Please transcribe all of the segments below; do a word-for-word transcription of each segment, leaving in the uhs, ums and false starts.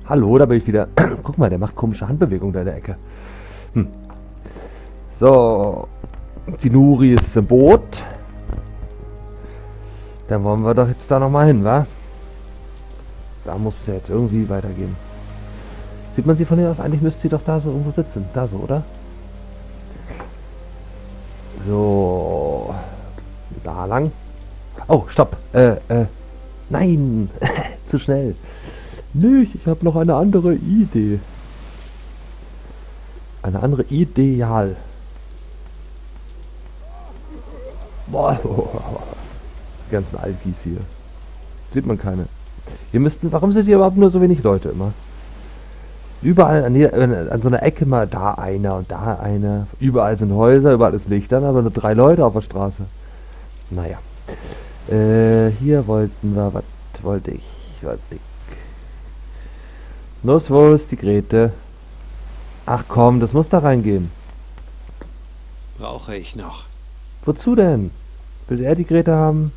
Hallo, da bin ich wieder. Guck mal, der macht komische Handbewegungen da in der Ecke. Hm. So. Die Nuri ist im Boot. Dann wollen wir doch jetzt da nochmal hin, wa? Da muss es ja jetzt irgendwie weitergehen. Sieht man sie von hier aus? Eigentlich müsste sie doch da so irgendwo sitzen. Da so, oder? So. Da lang. Oh, stopp. Äh, äh. Nein. Zu schnell. Nicht, ich habe noch eine andere Idee. Eine andere Ideal. Boah. Die ganzen Alpis hier. Sieht man keine. Hier müssten, warum sind hier überhaupt nur so wenig Leute immer? Überall an, die, an so einer Ecke mal da einer und da einer. Überall sind Häuser, überall ist Licht. Dann aber nur drei Leute auf der Straße. Naja. Äh, hier wollten wir, was wollte ich? Was ich? Los, wo ist die Grete? Ach komm, das muss da reingehen. Brauche ich noch. Wozu denn? Will er die Grete haben?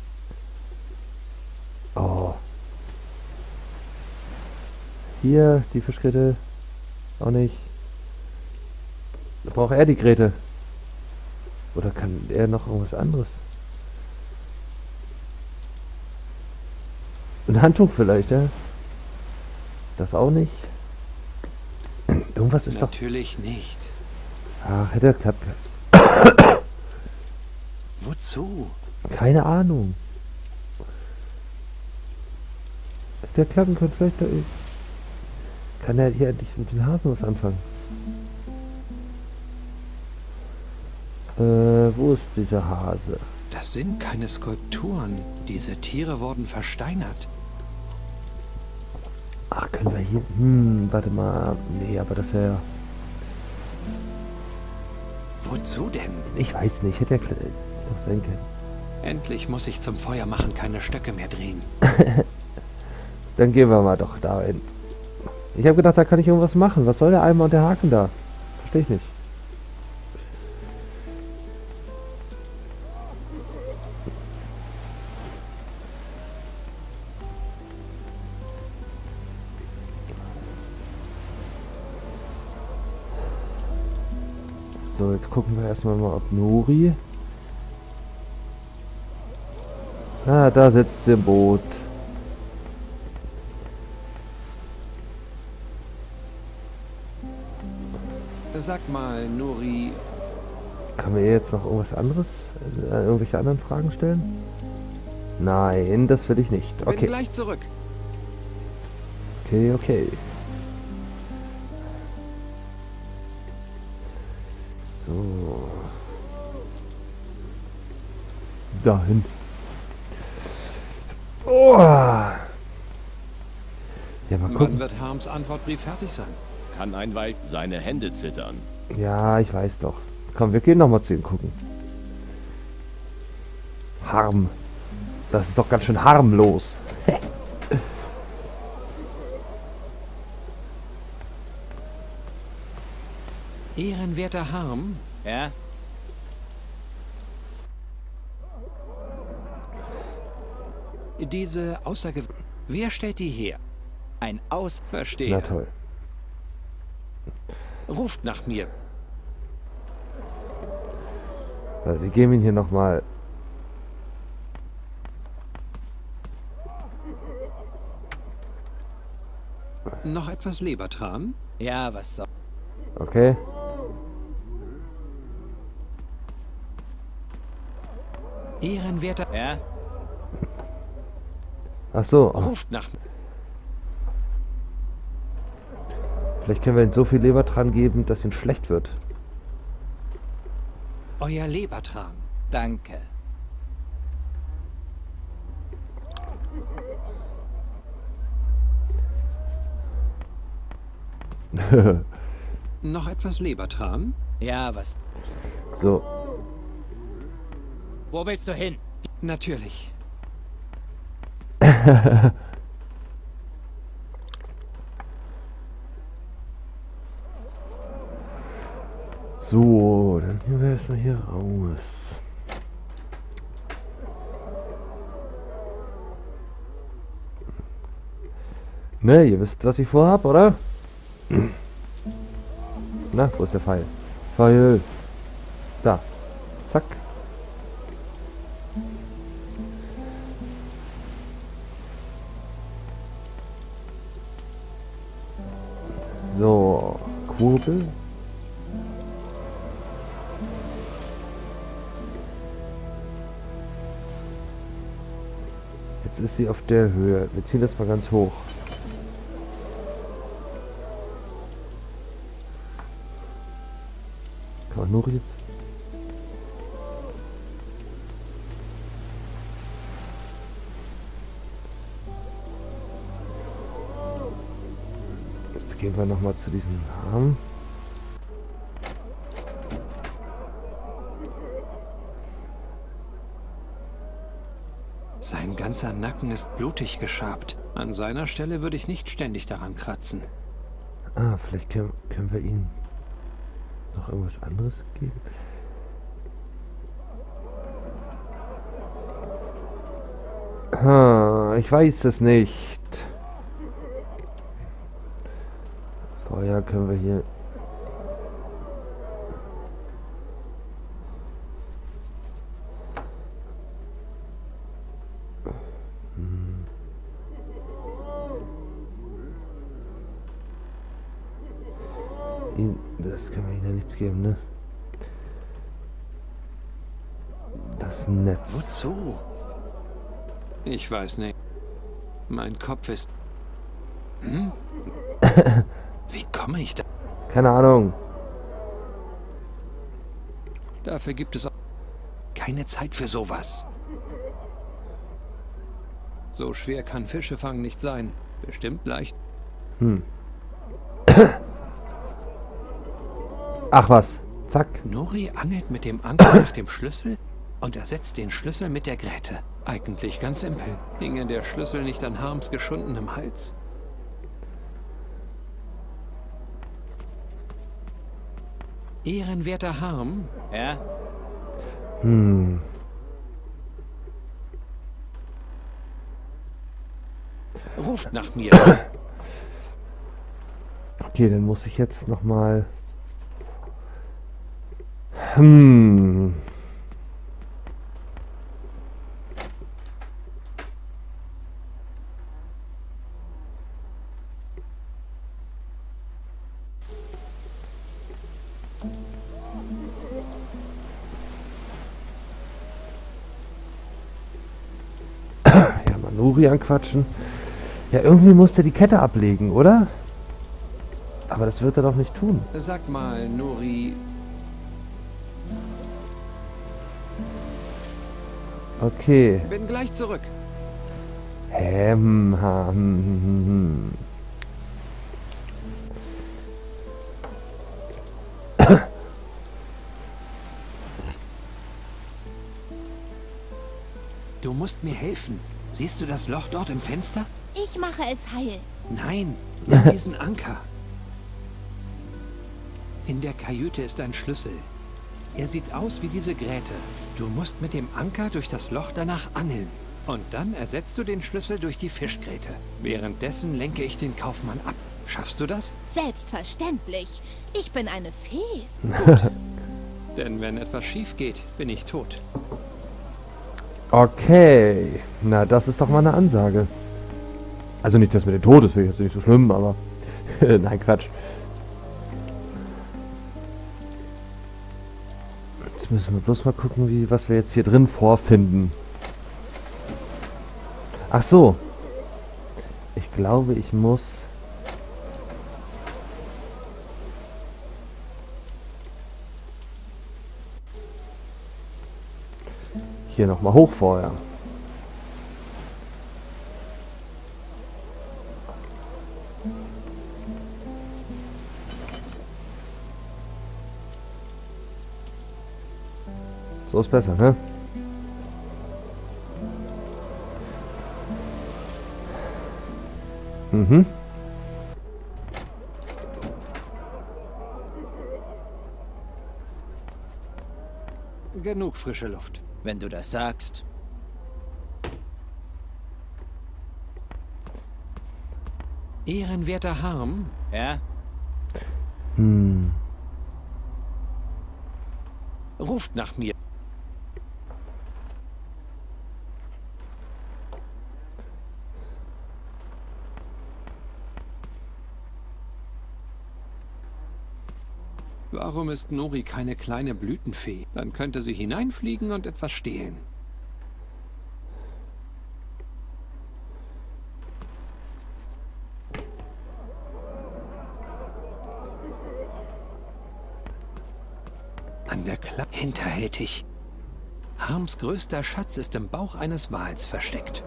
Oh. Hier, die Fischgrete. Auch nicht. Da braucht er die Grete. Oder kann er noch irgendwas anderes? Ein Handtuch vielleicht, ja? Das auch nicht. Irgendwas ist doch... Natürlich nicht. Ach, hätte er geklappt. Wozu? Keine Ahnung. Hätte er klappen können, vielleicht... Da, kann er hier endlich mit den Hasen was anfangen? Äh, wo ist dieser Hase? Das sind keine Skulpturen. Diese Tiere wurden versteinert. Ach, können wir hier... Hm, warte mal. Nee, aber das wäre... Wozu denn? Ich weiß nicht. Hätte er doch sein können. Endlich muss ich zum Feuer machen, keine Stöcke mehr drehen. Dann gehen wir mal doch da hin. Ich habe gedacht, da kann ich irgendwas machen. Was soll der Eimer und der Haken da? Verstehe ich nicht. So, jetzt gucken wir erstmal mal, ob Nuri... Ah, da sitzt sie im Boot. Sag mal, Nuri... Kann man ihr jetzt noch irgendwas anderes, äh, irgendwelche anderen Fragen stellen? Nein, das will ich nicht. Bin Okay. gleich zurück. Okay, okay. So. Dahin. Oh. Ja, mal Wann gucken. wird Harms Antwortbrief fertig sein? Kann ein Weib seine Hände zittern. Ja, ich weiß doch. Komm, wir gehen noch mal zu ihm gucken. Harm. Das ist doch ganz schön harmlos. Ehrenwerter Harm? Ja? Diese Aussage... Wer stellt die her? Ein Aus... Verstehe. Na toll. Ruft nach mir. Wir geben ihn hier noch mal. Noch etwas Lebertran? Ja, was soll... Okay. Ehrenwerter... Ja? Ach so. Oh. Ruft nach mir. Vielleicht können wir ihm so viel Leber dran geben, dass ihm schlecht wird. Euer Lebertran. Danke. Noch etwas Lebertran? Ja, was... So. Wo willst du hin? Natürlich. So, dann gehen wir erstmal hier raus. Ne, ihr wisst, was ich vorhab, oder? Na, wo ist der Pfeil? Pfeil. Da. Zack. So, Kurbel. Jetzt ist sie auf der Höhe. Wir ziehen das mal ganz hoch. Kann man nur jetzt? Jetzt gehen wir noch mal zu diesem Arm. Sein ganzer Nacken ist blutig geschabt. An seiner Stelle würde ich nicht ständig daran kratzen. Ah, vielleicht können, können wir ihn noch irgendwas anderes geben. Ah, ich weiß es nicht. Feuer können wir hier... Hm. Ihn, das können wir ihnen ja nichts geben, ne? Das Netz. Wozu? Ich weiß nicht. Mein Kopf ist... Hm? Wie komme ich da? Keine Ahnung. Dafür gibt es auch keine Zeit für sowas. So schwer kann Fische fangen nicht sein. Bestimmt leicht. Hm. Ach was. Zack. Nori angelt mit dem Anker nach dem Schlüssel und ersetzt den Schlüssel mit der Gräte. Eigentlich ganz simpel. Hinge der Schlüssel nicht an Harms geschundenem Hals. Ehrenwerter Harm? Ja? Hm. Ruft nach mir. Okay, dann muss ich jetzt noch mal... Hm. Ja, Manuri anquatschen. Ja, irgendwie muss der die Kette ablegen, oder? Aber das wird er doch nicht tun. Sag mal, Nori, Okay. bin gleich zurück. Ähm, ha, hm, hm, hm. Du musst mir helfen. Siehst du das Loch dort im Fenster? Ich mache es heil. Nein, nimm diesen Anker. In der Kajüte ist ein Schlüssel. Er sieht aus wie diese Gräte. Du musst mit dem Anker durch das Loch danach angeln. Und dann ersetzt du den Schlüssel durch die Fischgräte. Währenddessen lenke ich den Kaufmann ab. Schaffst du das? Selbstverständlich. Ich bin eine Fee. Gut. Denn wenn etwas schief geht, bin ich tot. Okay. Na, das ist doch mal eine Ansage. Also nicht, dass mit dem Tod ist, wäre jetzt nicht so schlimm, aber... Nein, Quatsch. Jetzt müssen wir bloß mal gucken, wie, was wir jetzt hier drin vorfinden. Ach so. Ich glaube, ich muss... Hier nochmal hoch vorher. So ist besser, ne? Mhm. Genug frische Luft. Wenn du das sagst. Ehrenwerter Harm, Ja? Hm. ruft nach mir. Warum ist Nori keine kleine Blütenfee? Dann könnte sie hineinfliegen und etwas stehlen. An der Klappe hinterhältig. Harms größter Schatz ist im Bauch eines Wals versteckt.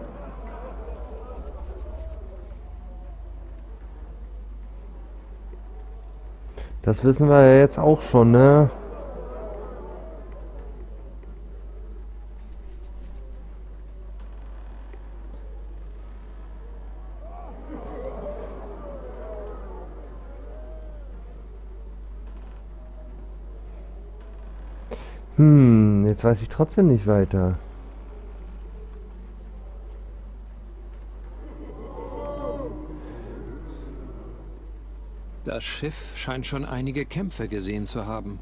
Das wissen wir ja jetzt auch schon, ne? Hm, jetzt weiß ich trotzdem nicht weiter. Das Schiff scheint schon einige Kämpfe gesehen zu haben.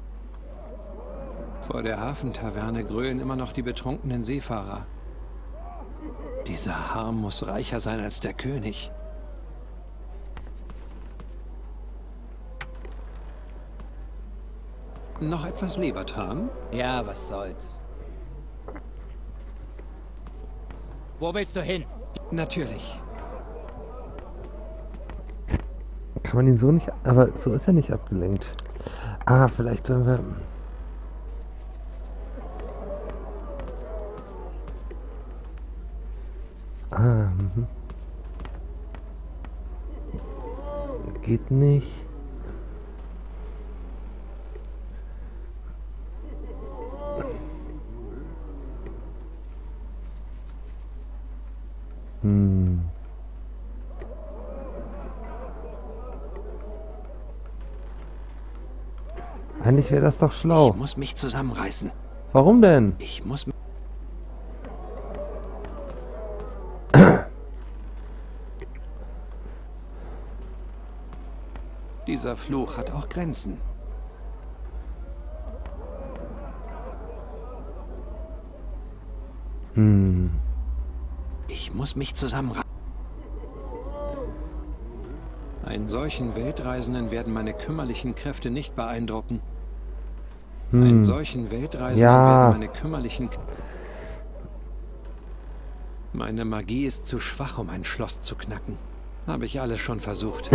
Vor der Hafentaverne grölen immer noch die betrunkenen Seefahrer. Dieser Harm muss reicher sein als der König. Noch etwas Lebertran? Ja, was soll's. Wo willst du hin? Natürlich. Kann man ihn so nicht... Aber so ist er nicht abgelenkt. Ah, vielleicht sollen wir... Ah, mhm. Geht nicht. Hm. Eigentlich wäre das doch schlau. Ich muss mich zusammenreißen. Warum denn? Ich muss... Dieser Fluch hat auch Grenzen. Hm. Ich muss mich zusammenreißen. Einen solchen Weltreisenden werden meine kümmerlichen Kräfte nicht beeindrucken. Hm. Einen solchen Weltreisenden Ja. werden meine kümmerlichen... K meine Magie ist zu schwach, um ein Schloss zu knacken. Habe ich alles schon versucht.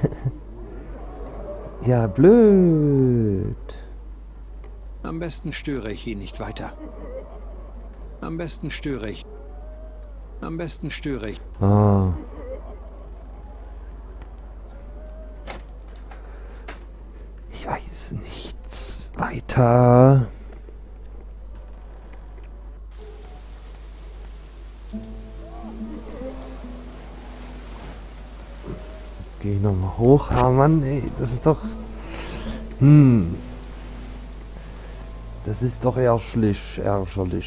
Ja, blöd. Am besten störe ich ihn nicht weiter. Am besten störe ich. Am besten störe ich. Ah. Ich weiß nichts weiter. Jetzt gehe ich nochmal hoch. Ah Mann, ey, das ist doch... Hm. Das ist doch ärgerlich, ärgerlich.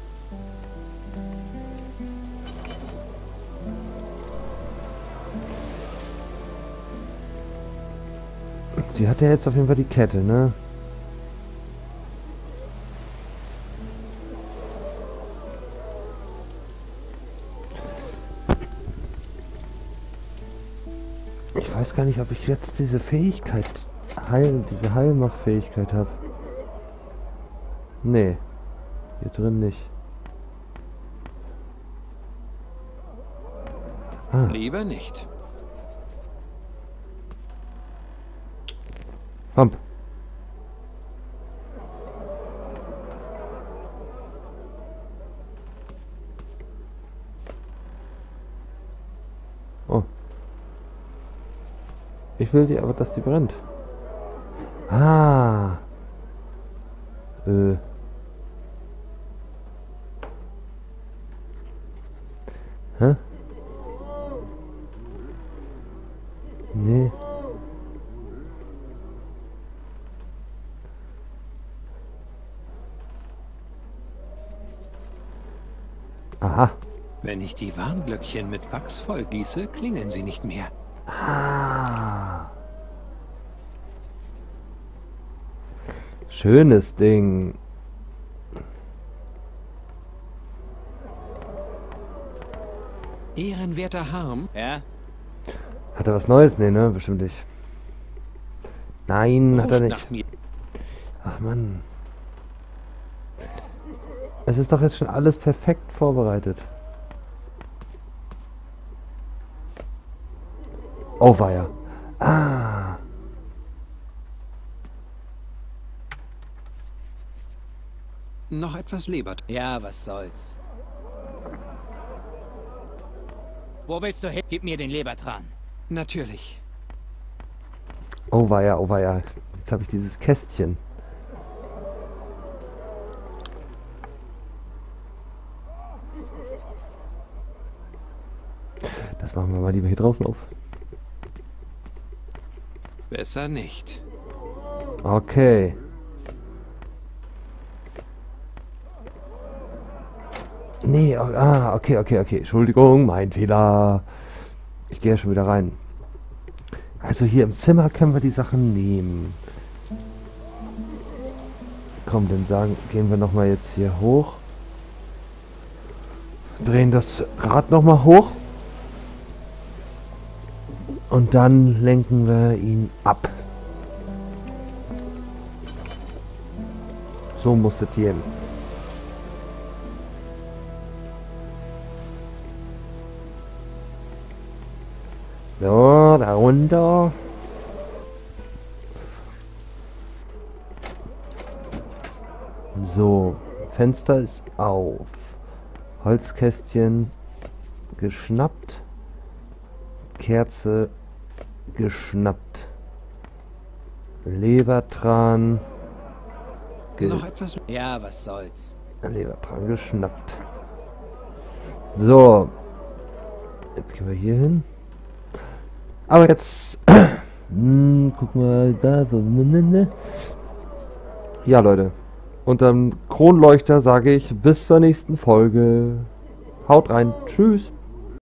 Sie hat ja jetzt auf jeden Fall die Kette, ne? Ich weiß gar nicht, ob ich jetzt diese Fähigkeit, Heil, diese Heilmachfähigkeit habe. Nee, hier drin nicht. Ah. Lieber nicht. Hump. Oh. Ich will die aber, dass die brennt. Ah. Äh. Hä? Nee. Aha. Wenn ich die Warnglöckchen mit Wachs vollgieße, klingeln sie nicht mehr. Ah. Schönes Ding. Ehrenwerter Harm. Ja? Hat er was Neues? Nee, ne? Bestimmt nicht. Nein, hat er Ruft nicht. nach mir. Ach Mann. Es ist doch jetzt schon alles perfekt vorbereitet. Oh, weia. Ah. Noch etwas Leber. Ja, was soll's. Wo willst du hin? Gib mir den Lebertran. Natürlich. Oh, weia, oh, weia. Jetzt habe ich dieses Kästchen. Das machen wir mal lieber hier draußen auf. Besser nicht. Okay. Nee, oh, ah, okay, okay, okay. Entschuldigung, mein Fehler. Ich gehe ja schon wieder rein. Also hier im Zimmer können wir die Sachen nehmen. Komm, dann sagen, gehen wir nochmal jetzt hier hoch. Drehen das Rad nochmal hoch. Und dann lenken wir ihn ab. So muss das gehen. So, da runter. So, Fenster ist auf. Holzkästchen geschnappt. Kerze geschnappt. Lebertran. Ge Noch etwas. Ja, was soll's. Lebertran geschnappt. So. Jetzt gehen wir hier hin. Aber jetzt. hm, guck mal da. So, ne, ne, ne. Ja, Leute. Unterm Kronleuchter sage ich bis zur nächsten Folge. Haut rein. Tschüss.